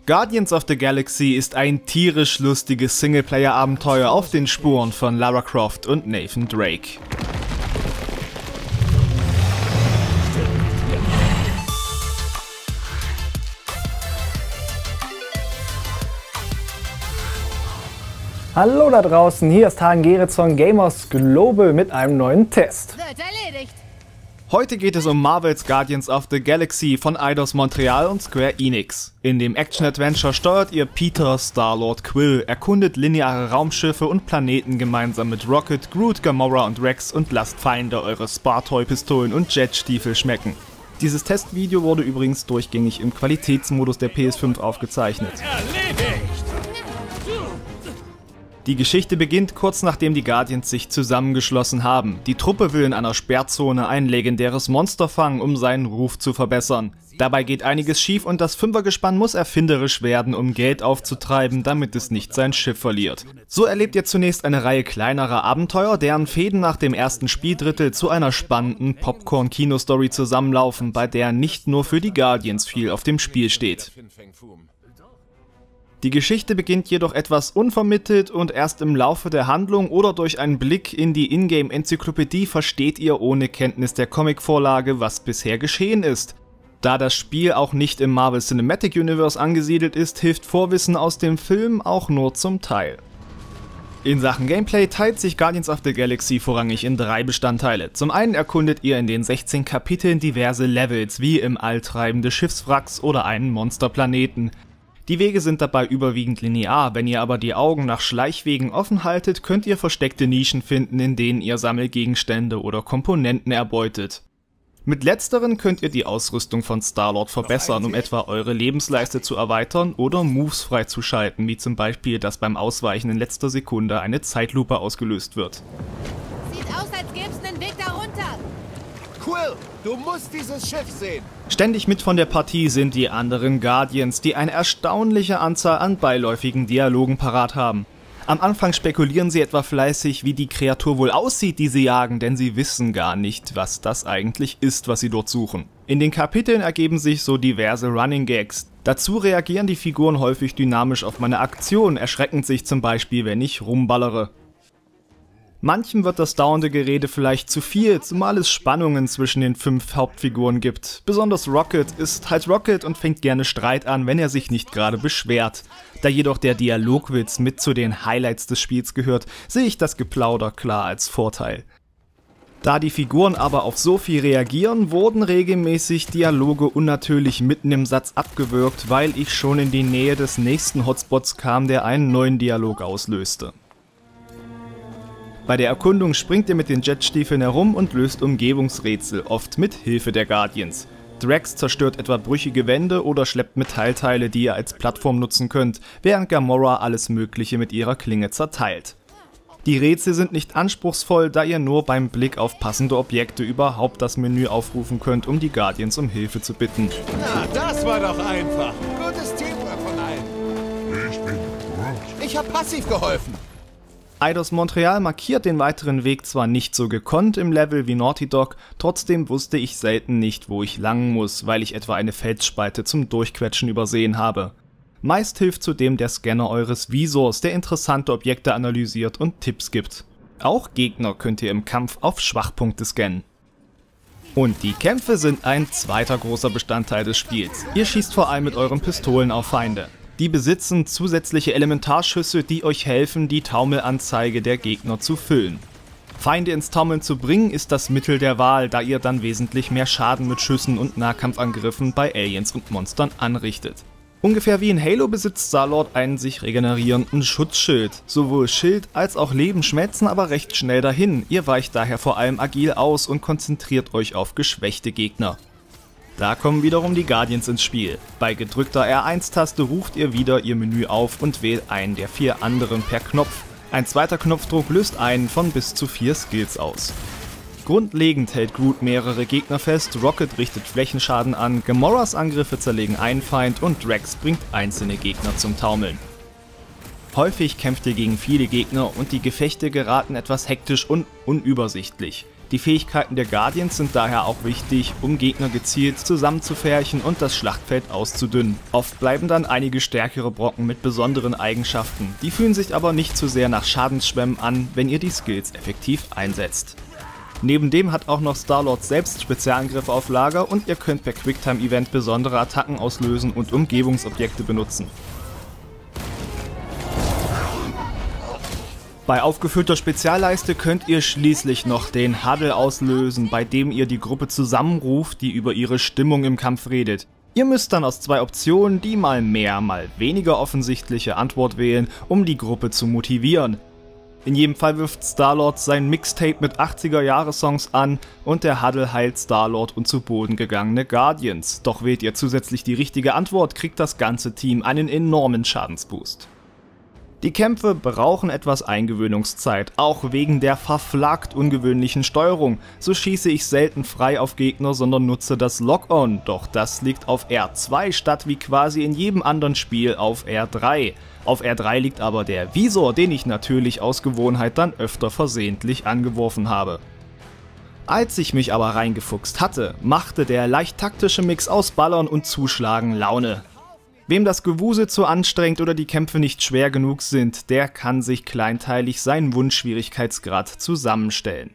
Guardians of the Galaxy ist ein tierisch lustiges Singleplayer-Abenteuer auf den Spuren von Lara Croft und Nathan Drake. Hallo da draußen, hier ist Hagen Geritz von Gamers Global mit einem neuen Test. Wird erledigt. Heute geht es um Marvel's Guardians of the Galaxy von Eidos Montreal und Square Enix. In dem Action-Adventure steuert ihr Peter, Star-Lord, Quill, erkundet lineare Raumschiffe und Planeten gemeinsam mit Rocket, Groot, Gamora und Rex und lasst Feinde eure Spartoy-Pistolen und Jetstiefel schmecken. Dieses Testvideo wurde übrigens durchgängig im Qualitätsmodus der PS5 aufgezeichnet. Erledigt. Die Geschichte beginnt kurz nachdem die Guardians sich zusammengeschlossen haben. Die Truppe will in einer Sperrzone ein legendäres Monster fangen, um seinen Ruf zu verbessern. Dabei geht einiges schief und das Fünfergespann muss erfinderisch werden, um Geld aufzutreiben, damit es nicht sein Schiff verliert. So erlebt ihr zunächst eine Reihe kleinerer Abenteuer, deren Fäden nach dem ersten Spieldrittel zu einer spannenden Popcorn-Kino-Story zusammenlaufen, bei der nicht nur für die Guardians viel auf dem Spiel steht. Die Geschichte beginnt jedoch etwas unvermittelt und erst im Laufe der Handlung oder durch einen Blick in die Ingame-Enzyklopädie versteht ihr ohne Kenntnis der Comicvorlage, was bisher geschehen ist. Da das Spiel auch nicht im Marvel Cinematic Universe angesiedelt ist, hilft Vorwissen aus dem Film auch nur zum Teil. In Sachen Gameplay teilt sich Guardians of the Galaxy vorrangig in 3 Bestandteile. Zum einen erkundet ihr in den 16 Kapiteln diverse Levels, wie im All treibende Schiffswracks oder einen Monsterplaneten. Die Wege sind dabei überwiegend linear, wenn ihr aber die Augen nach Schleichwegen offen haltet, könnt ihr versteckte Nischen finden, in denen ihr Sammelgegenstände oder Komponenten erbeutet. Mit letzteren könnt ihr die Ausrüstung von Star-Lord verbessern, um etwa eure Lebensleiste zu erweitern oder Moves freizuschalten, wie zum Beispiel, dass beim Ausweichen in letzter Sekunde eine Zeitlupe ausgelöst wird. Sieht aus, als gäbe es einen Weg da runter. Quill, du musst dieses Schiff sehen. Ständig mit von der Partie sind die anderen Guardians, die eine erstaunliche Anzahl an beiläufigen Dialogen parat haben. Am Anfang spekulieren sie etwa fleißig, wie die Kreatur wohl aussieht, die sie jagen, denn sie wissen gar nicht, was das eigentlich ist, was sie dort suchen. In den Kapiteln ergeben sich so diverse Running Gags. Dazu reagieren die Figuren häufig dynamisch auf meine Aktion, erschreckend sich zum Beispiel, wenn ich rumballere. Manchem wird das dauernde Gerede vielleicht zu viel, zumal es Spannungen zwischen den 5 Hauptfiguren gibt. Besonders Rocket ist halt Rocket und fängt gerne Streit an, wenn er sich nicht gerade beschwert. Da jedoch der Dialogwitz mit zu den Highlights des Spiels gehört, sehe ich das Geplauder klar als Vorteil. Da die Figuren aber auf so viel reagieren, wurden regelmäßig Dialoge unnatürlich mitten im Satz abgewürgt, weil ich schon in die Nähe des nächsten Hotspots kam, der einen neuen Dialog auslöste. Bei der Erkundung springt ihr mit den Jetstiefeln herum und löst Umgebungsrätsel, oft mit Hilfe der Guardians. Drax zerstört etwa brüchige Wände oder schleppt Metallteile, die ihr als Plattform nutzen könnt, während Gamora alles Mögliche mit ihrer Klinge zerteilt. Die Rätsel sind nicht anspruchsvoll, da ihr nur beim Blick auf passende Objekte überhaupt das Menü aufrufen könnt, um die Guardians um Hilfe zu bitten. Na, das war doch einfach. Gutes Teamwork von allen. Ich bin Groot. Ich hab passiv geholfen. Eidos Montreal markiert den weiteren Weg zwar nicht so gekonnt im Level wie Naughty Dog, trotzdem wusste ich selten nicht, wo ich lang muss, weil ich etwa eine Felsspalte zum Durchquetschen übersehen habe. Meist hilft zudem der Scanner eures Visors, der interessante Objekte analysiert und Tipps gibt. Auch Gegner könnt ihr im Kampf auf Schwachpunkte scannen. Und die Kämpfe sind ein zweiter großer Bestandteil des Spiels. Ihr schießt vor allem mit euren Pistolen auf Feinde. Die besitzen zusätzliche Elementarschüsse, die euch helfen, die Taumelanzeige der Gegner zu füllen. Feinde ins Taumeln zu bringen ist das Mittel der Wahl, da ihr dann wesentlich mehr Schaden mit Schüssen und Nahkampfangriffen bei Aliens und Monstern anrichtet. Ungefähr wie in Halo besitzt Star-Lord einen sich regenerierenden Schutzschild. Sowohl Schild als auch Leben schmelzen aber recht schnell dahin, ihr weicht daher vor allem agil aus und konzentriert euch auf geschwächte Gegner. Da kommen wiederum die Guardians ins Spiel. Bei gedrückter R1-Taste ruft ihr wieder ihr Menü auf und wählt einen der 4 anderen per Knopf. Ein zweiter Knopfdruck löst einen von bis zu 4 Skills aus. Grundlegend hält Groot mehrere Gegner fest, Rocket richtet Flächenschaden an, Gamoras Angriffe zerlegen einen Feind und Drax bringt einzelne Gegner zum Taumeln. Häufig kämpft ihr gegen viele Gegner und die Gefechte geraten etwas hektisch und unübersichtlich. Die Fähigkeiten der Guardians sind daher auch wichtig, um Gegner gezielt zusammenzufärchen und das Schlachtfeld auszudünnen. Oft bleiben dann einige stärkere Brocken mit besonderen Eigenschaften, die fühlen sich aber nicht zu sehr nach Schadensschwemmen an, wenn ihr die Skills effektiv einsetzt. Neben dem hat auch noch Star-Lord selbst Spezialangriffe auf Lager und ihr könnt per Quicktime-Event besondere Attacken auslösen und Umgebungsobjekte benutzen. Bei aufgefüllter Spezialleiste könnt ihr schließlich noch den Huddle auslösen, bei dem ihr die Gruppe zusammenruft, die über ihre Stimmung im Kampf redet. Ihr müsst dann aus 2 Optionen die mal mehr, mal weniger offensichtliche Antwort wählen, um die Gruppe zu motivieren. In jedem Fall wirft Star-Lord sein Mixtape mit 80er-Jahre-Songs an und der Huddle heilt Star-Lord und zu Boden gegangene Guardians. Doch wählt ihr zusätzlich die richtige Antwort, kriegt das ganze Team einen enormen Schadensboost. Die Kämpfe brauchen etwas Eingewöhnungszeit, auch wegen der verflaggt ungewöhnlichen Steuerung. So schieße ich selten frei auf Gegner, sondern nutze das Lock-On, doch das liegt auf R2 statt wie quasi in jedem anderen Spiel auf R3. Auf R3 liegt aber der Visor, den ich natürlich aus Gewohnheit dann öfter versehentlich angeworfen habe. Als ich mich aber reingefuchst hatte, machte der leicht taktische Mix aus Ballern und Zuschlagen Laune. Wem das Gewusel zu anstrengend oder die Kämpfe nicht schwer genug sind, der kann sich kleinteilig seinen Wunschschwierigkeitsgrad zusammenstellen.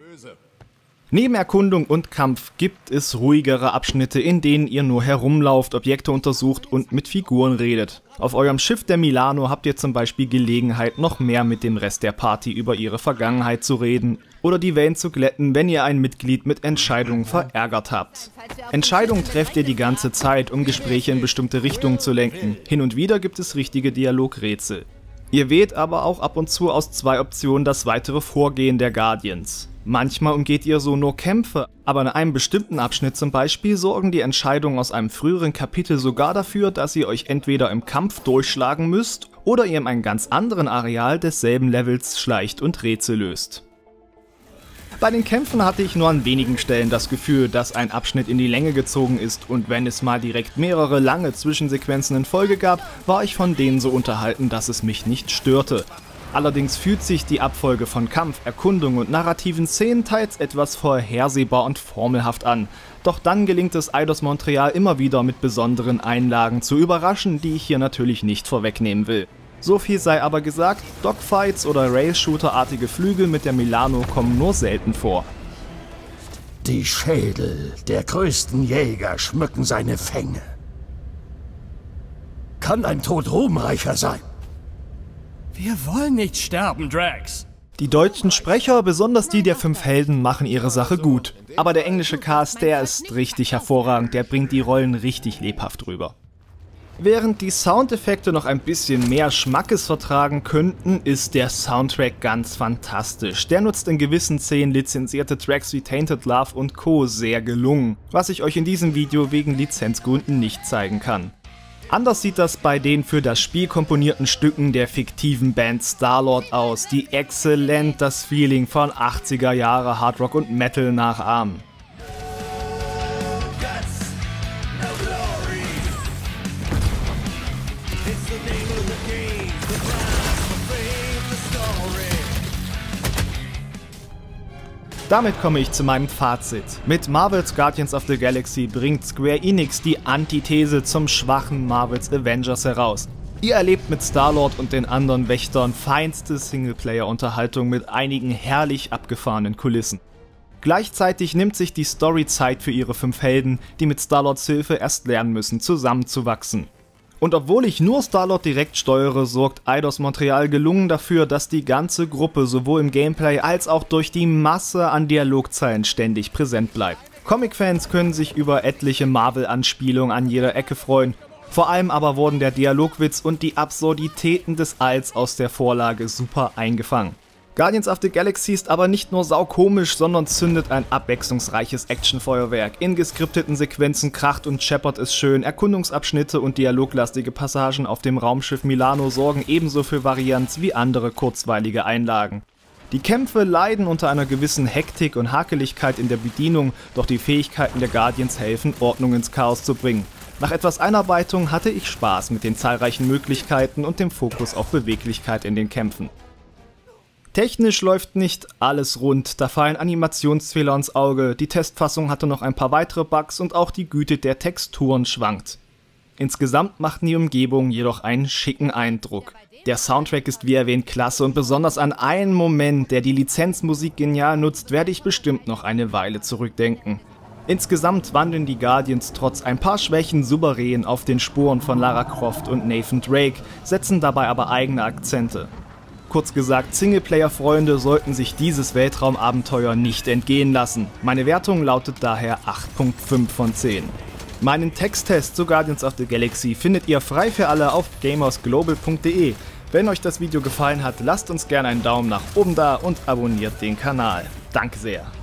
Neben Erkundung und Kampf gibt es ruhigere Abschnitte, in denen ihr nur herumlauft, Objekte untersucht und mit Figuren redet. Auf eurem Schiff der Milano habt ihr zum Beispiel Gelegenheit, noch mehr mit dem Rest der Party über ihre Vergangenheit zu reden oder die Wellen zu glätten, wenn ihr ein Mitglied mit Entscheidungen verärgert habt. Entscheidungen trefft ihr die ganze Zeit, um Gespräche in bestimmte Richtungen zu lenken. Hin und wieder gibt es richtige Dialogrätsel. Ihr wählt aber auch ab und zu aus 2 Optionen das weitere Vorgehen der Guardians. Manchmal umgeht ihr so nur Kämpfe, aber in einem bestimmten Abschnitt zum Beispiel sorgen die Entscheidungen aus einem früheren Kapitel sogar dafür, dass ihr euch entweder im Kampf durchschlagen müsst oder ihr in einem ganz anderen Areal desselben Levels schleicht und Rätsel löst. Bei den Kämpfen hatte ich nur an wenigen Stellen das Gefühl, dass ein Abschnitt in die Länge gezogen ist, und wenn es mal direkt mehrere lange Zwischensequenzen in Folge gab, war ich von denen so unterhalten, dass es mich nicht störte. Allerdings fühlt sich die Abfolge von Kampf, Erkundung und narrativen Szenen teils etwas vorhersehbar und formelhaft an. Doch dann gelingt es Eidos-Montreal immer wieder mit besonderen Einlagen zu überraschen, die ich hier natürlich nicht vorwegnehmen will. So viel sei aber gesagt, Dogfights oder Rail-Shooter-artige Flügel mit der Milano kommen nur selten vor. Die Schädel der größten Jäger schmücken seine Fänge. Kann ein Tod ruhmreicher sein? Wir wollen nicht sterben, Drax. Die deutschen Sprecher, besonders die der 5 Helden, machen ihre Sache gut. Aber der englische Cast, der ist richtig hervorragend, der bringt die Rollen richtig lebhaft rüber. Während die Soundeffekte noch ein bisschen mehr Schmackes vertragen könnten, ist der Soundtrack ganz fantastisch. Der nutzt in gewissen Szenen lizenzierte Tracks wie Tainted Love und Co. sehr gelungen, was ich euch in diesem Video wegen Lizenzgründen nicht zeigen kann. Anders sieht das bei den für das Spiel komponierten Stücken der fiktiven Band Star-Lord aus, die exzellent das Feeling von 80er Jahre Hardrock und Metal nachahmen. Damit komme ich zu meinem Fazit. Mit Marvel's Guardians of the Galaxy bringt Square Enix die Antithese zum schwachen Marvel's Avengers heraus. Ihr erlebt mit Star-Lord und den anderen Wächtern feinste Singleplayer-Unterhaltung mit einigen herrlich abgefahrenen Kulissen. Gleichzeitig nimmt sich die Story Zeit für ihre 5 Helden, die mit Star-Lords Hilfe erst lernen müssen, zusammenzuwachsen. Und obwohl ich nur Star-Lord direkt steuere, sorgt Eidos-Montreal gelungen dafür, dass die ganze Gruppe sowohl im Gameplay als auch durch die Masse an Dialogzeilen ständig präsent bleibt. Comic-Fans können sich über etliche Marvel-Anspielungen an jeder Ecke freuen. Vor allem aber wurden der Dialogwitz und die Absurditäten des Alls aus der Vorlage super eingefangen. Guardians of the Galaxy ist aber nicht nur saukomisch, sondern zündet ein abwechslungsreiches Actionfeuerwerk. In geskripteten Sequenzen kracht und scheppert es schön, Erkundungsabschnitte und dialoglastige Passagen auf dem Raumschiff Milano sorgen ebenso für Varianz wie andere kurzweilige Einlagen. Die Kämpfe leiden unter einer gewissen Hektik und Hakeligkeit in der Bedienung, doch die Fähigkeiten der Guardians helfen, Ordnung ins Chaos zu bringen. Nach etwas Einarbeitung hatte ich Spaß mit den zahlreichen Möglichkeiten und dem Fokus auf Beweglichkeit in den Kämpfen. Technisch läuft nicht alles rund, da fallen Animationsfehler ins Auge, die Testfassung hatte noch ein paar weitere Bugs und auch die Güte der Texturen schwankt. Insgesamt machten die Umgebungen jedoch einen schicken Eindruck. Der Soundtrack ist wie erwähnt klasse und besonders an einen Moment, der die Lizenzmusik genial nutzt, werde ich bestimmt noch eine Weile zurückdenken. Insgesamt wandeln die Guardians trotz ein paar Schwächen souverän auf den Spuren von Lara Croft und Nathan Drake, setzen dabei aber eigene Akzente. Kurz gesagt, Singleplayer-Freunde sollten sich dieses Weltraumabenteuer nicht entgehen lassen. Meine Wertung lautet daher 8.5 von 10. Meinen Texttest zu Guardians of the Galaxy findet ihr frei für alle auf gamersglobal.de. Wenn euch das Video gefallen hat, lasst uns gerne einen Daumen nach oben da und abonniert den Kanal. Danke sehr.